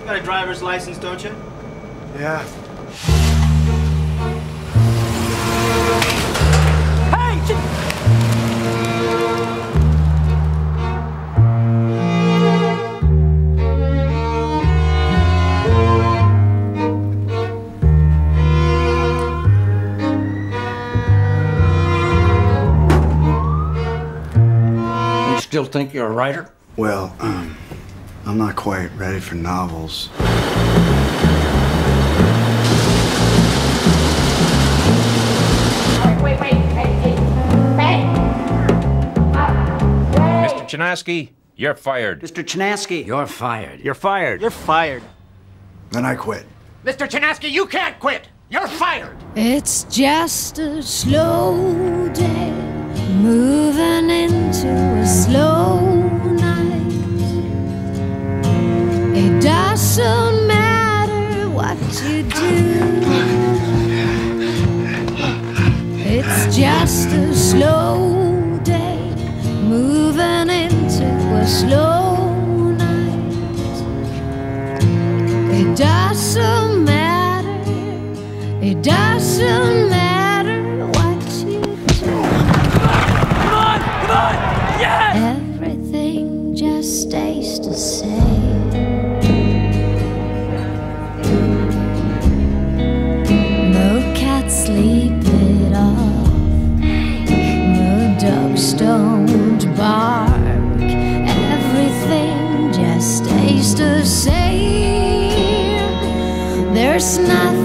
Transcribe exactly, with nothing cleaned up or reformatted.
got a driver's license, don't you? Yeah. Hey! You still think you're a writer? Well, um, I'm not quite ready for novels. Wait, wait, hey, hey, hey! Mister Chinaski, you're fired. Mister Chinaski, you're fired. You're fired. You're fired. Then I quit. Mister Chinaski, you can't quit. You're fired. It's just a slow day, moving into a slow night. It doesn't matter what you do. It's just a slow day, moving into a slow night. It doesn't matter, it doesn't matter what you do. Come on, come on, yes! Everything just stays the same. No cat sleep it off, no dogs don't bark. Everything just stays the same. There's nothing